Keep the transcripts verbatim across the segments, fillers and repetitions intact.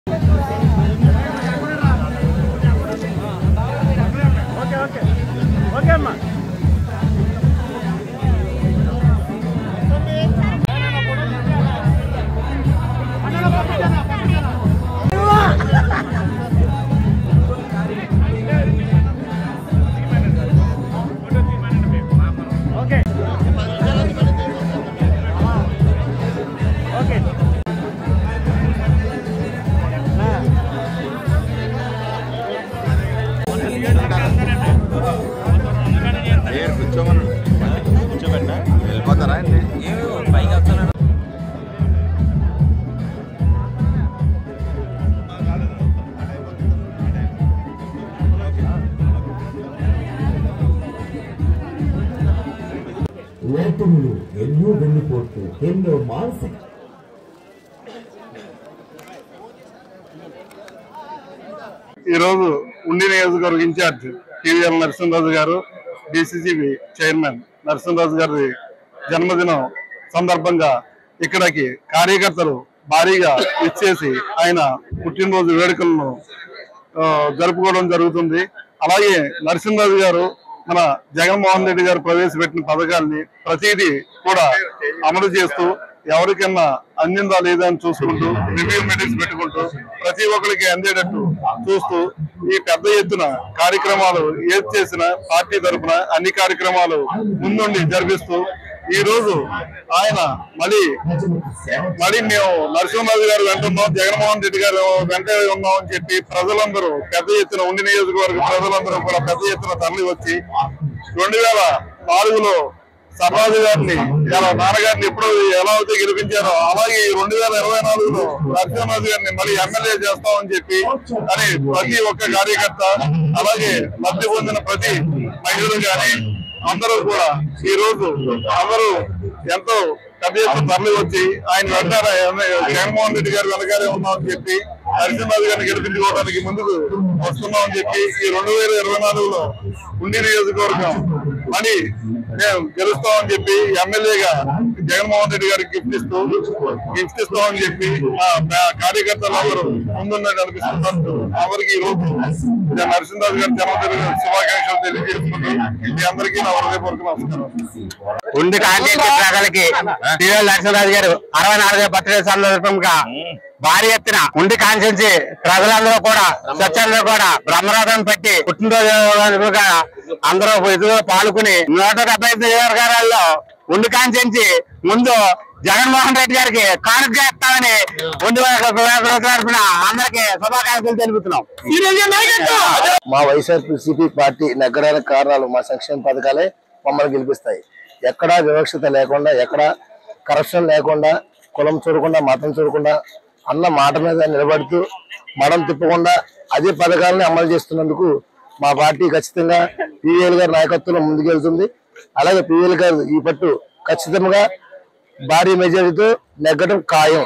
ఓటములు ఎన్నో వెన్నుపోట్లు ఎన్నో మానసిక ఈరోజు ఉండి నియోజకవర్గ ఇన్ఛార్జ్ టీవీఎల్ నరసింహరాజు గారు, డిసిసిబి చైర్మన్ నరసింహరాజు గారి జన్మదినం సందర్భంగా ఇక్కడికి కార్యకర్తలు భారీగా ఇచ్చేసి ఆయన పుట్టినరోజు వేడుకలను జరుపుకోవడం జరుగుతుంది. అలాగే నరసింహరాజు గారు మన జగన్మోహన్ రెడ్డి గారు ప్రవేశపెట్టిన పథకాల్ని ప్రతిదీ కూడా అమలు చేస్తూ ఎవరికన్నా అందిందా లేదా అని చూసుకుంటూ రివ్యూ మీటింగ్స్ పెట్టుకుంటూ ప్రతి ఒక్కరికి అందేటట్టు చూస్తూ ఈ పెద్ద ఎత్తున కార్యక్రమాలు ఏది చేసినా పార్టీ తరఫున అన్ని కార్యక్రమాలు ముందుండి జరిపిస్తూ ఈ రోజు ఆయన మళ్ళీ మళ్ళీ మేము నరసింహరాజు గారు వెంట ఉన్నాం, జగన్మోహన్ రెడ్డి గారు వెంట ఉన్నాం అని చెప్పి ప్రజలందరూ పెద్ద ఎత్తున ఉండి నియోజకవర్గ ప్రజలందరూ కూడా పెద్ద ఎత్తున తరలి వచ్చి రెండు వేల నాలుగులో సర్రాజు గారిని ఇలా నాన్నగారిని ఎప్పుడు ఎలా అయితే గెలిపించారో అలాగే రెండు వేల ఇరవై నాలుగులో నరసింహరాజు గారిని మళ్ళీ ఎమ్మెల్యే చేస్తామని చెప్పి అని ప్రతి ఒక్క కార్యకర్త అలాగే లబ్ధి పొందిన ప్రతి మహిళలు కానీ అందరూ కూడా ఈ రోజు అందరూ ఎంతో పెద్ద ఎత్తున తరలి వచ్చి ఆయన వెంటారా జగన్మోహన్ రెడ్డి గారు వెనకాలే ఉన్నామని చెప్పి నరసింహరాజు గారిని గెలిపించుకోవడానికి ముందుకు వస్తున్నామని చెప్పి ఈ రెండు వేల ఇరవై నాలుగులో ఉండి నియోజకవర్గం మళ్ళీ మేము గెలుస్తామని చెప్పి ఎమ్మెల్యేగా జగన్మోహన్ రెడ్డి గారికి గిఫ్ట్ ఇస్తూ గిఫ్ట్ ఇస్తామని చెప్పి కార్యకర్తలు అందరూ ముందున్నట్టు అనిపిస్తున్నారు. ఎవరికి ఈ రోజు నరసింహరాజు గారి జన్మదిన శుభాకాంక్షలు తెలియజేసుకుంటూ మీ అందరికీ నా హృదయపూర్వక నమస్కారం. ఉండి కాంగ్రెస్ ప్రజలకి టీవీఎల్ నరసింహరాజు గారు అరవై నాలుగో బర్త్డే సందర్భంగా భారీ ఎత్తున ఉండి కాన్స్టిట్యున్సీ ప్రజలందరూ కూడా స్వచ్ఛందరూ కూడా బ్రహ్మరథం పెట్టి పుట్టినరోజు అందరూ ఎదురు పాల్గొని నూట డెబ్బై ఐదు నియోజకవర్గాల్లో ఉండి కాన్స్టిట్యున్సీ ముందు జగన్మోహన్ రెడ్డి గారికి కానుక ఇస్తామని ఉండి తరఫున అందరికి శుభాకాంక్షలు తెలుపుతున్నాం. మా వైఎస్ఆర్సీపీ పార్టీ నెగ్గడానికి కారణాలు మా సంక్షేమ పథకాలే మమ్మల్ని గెలిపిస్తాయి. ఎక్కడా వివక్షత లేకుండా, ఎక్కడా కరప్షన్ లేకుండా, కులం చూడకుండా మతం చూడకుండా అన్న మాట మీద నిలబడుతూ మడం తిప్పకుండా అదే పథకాలని అమలు చేస్తున్నందుకు మా పార్టీ ఖచ్చితంగా పీవీఎల్ గారి నాయకత్వంలో ముందుకెళ్తుంది. అలాగే పీవీఎల్ గారు ఈ పట్టు ఖచ్చితంగా భారీ మెజారిటీతో నెగ్గడం ఖాయం.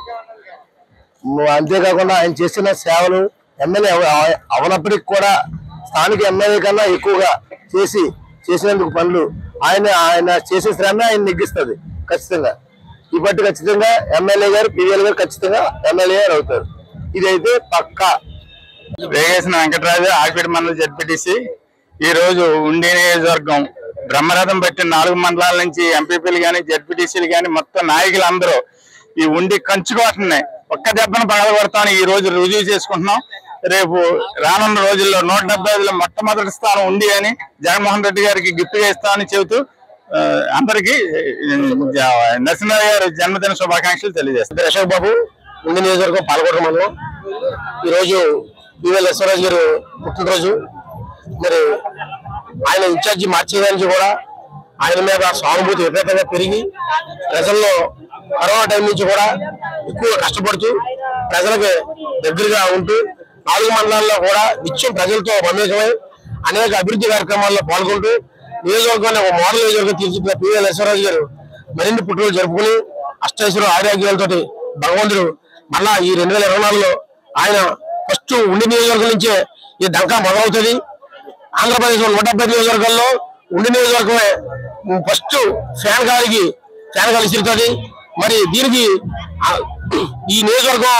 అంతేకాకుండా ఆయన చేసిన సేవలు ఎమ్మెల్యే అవనప్పటికి కూడా స్థానిక ఎమ్మెల్యే కన్నా ఎక్కువగా చేసి చేసినందుకు పనులు ఆయన ఆయన చేసే శ్రమ ఆయన నెగ్గిస్తుంది. ఖచ్చితంగా ఈ పట్టు ఖచ్చితంగా ఎమ్మెల్యే గారు పీవీఎల్ గారు ఖచ్చితంగా ఎమ్మెల్యే గారు అవుతారు. ఇదైతే పక్కా. వేగేసిన వెంకటరాజు ఆకిపేట మండలం జెడ్పీటీసీ ఈ రోజు ఉండి నియోజకవర్గం బ్రహ్మరథం పెట్టిన నాలుగు మండలాల నుంచి ఎంపీపీలు కానీ జెడ్పీటీసీలు కానీ మొత్తం నాయకులందరూ ఈ ఉండి కంచుకోవటాన్ని ఒక్క దెబ్బను పగలగొడతామని ఈ రోజు రుజువు చేసుకుంటున్నాం. రేపు రానున్న రోజుల్లో నూట డెబ్బై ఐదులో మొట్టమొదటి స్థానం ఉండి అని జగన్మోహన్ రెడ్డి గారికి గిఫ్ట్గా ఇస్తామని చెబుతూ అందరికీ నరసింహరావు గారి జన్మదిన శుభాకాంక్షలు తెలియజేస్తారు. అశోక్ బాబు, ఉండి నియోజకవర్గం పాల్గొనడం మండలం. ఈరోజు పీవీఎల్ నరసింహరాజు గారు పుట్టినరోజు. మరి ఆయన ఇన్ఛార్జి మార్చేదానికి కూడా ఆయన మీద సానుభూతి విపరీతంగా పెరిగి ప్రజల్లో కరోనా టైం నుంచి కూడా ఎక్కువ కష్టపడుతూ ప్రజలకు దగ్గరగా ఉంటూ నాలుగు మండలాల్లో కూడా నిత్యం ప్రజలతో మమేకమై అనేక అభివృద్ధి కార్యక్రమాల్లో పాల్గొంటూ నియోజకవర్గాన్ని ఒక మోడల్ నియోజకవర్గం తీర్చిదిద్దిన పీవీఎల్ నరసింహరాజు గారు మరిన్ని పుట్టినరోజు జరుపుకుని అష్టైశ్వర ఆరోగ్యాలతో భగవంతుడు మళ్ళా ఈ రెండు వేల ఇరవై నాలుగులో ఆయన ఫస్ట్ ఉండి నియోజకవర్గం నుంచే ఈ దంకా మొదలవుతుంది. ఆంధ్రప్రదేశ్ లో నూట డెబ్బై నియోజకవర్గాల్లో ఉండి నియోజకవర్గమే ఫస్ట్ ఫ్యాన్ గాలికి ఫ్యాన్ గాలి సిరుతుంది. మరి దీనికి ఈ నియోజకవర్గం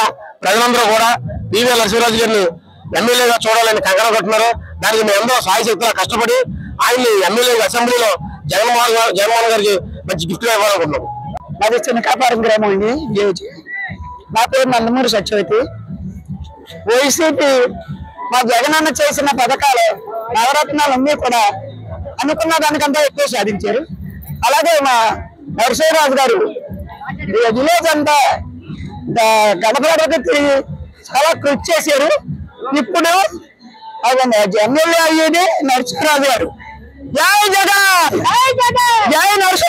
ప్రజలందరూ కూడా పివిఎల్ నరసింహరాజు గారిని ఎమ్మెల్యేగా చూడాలని కంకణం కట్టున్నారు. దానికి మేము ఎంతో సాయశక్తిగా కష్టపడి ఆయన్ని ఎమ్మెల్యే అసెంబ్లీలో జగన్మోహన్ జగన్మోహన్ గారికి మంచి గిఫ్ట్ గా ఇవ్వాలనుకుంటున్నాం. అది చిన్నకాపారం గ్రామం అండి. నా పేరు నందమూరి సత్యవతి. వైసీపీ మా జగనన్న చేసిన పథకాలు నవరత్నాలు అన్నీ కూడా అనుకున్న దానికంటే ఎక్కువ సాధించారు. అలాగే మా నరసింహరాజు గారు విలేజ్ అంతా గడపడకి తిరిగి చాలా కృషి చేశారు. ఇప్పుడు ఎమ్మెల్యే అయ్యేది నరసింహరాజు గారు. జై జగన్, జై నరసింహ.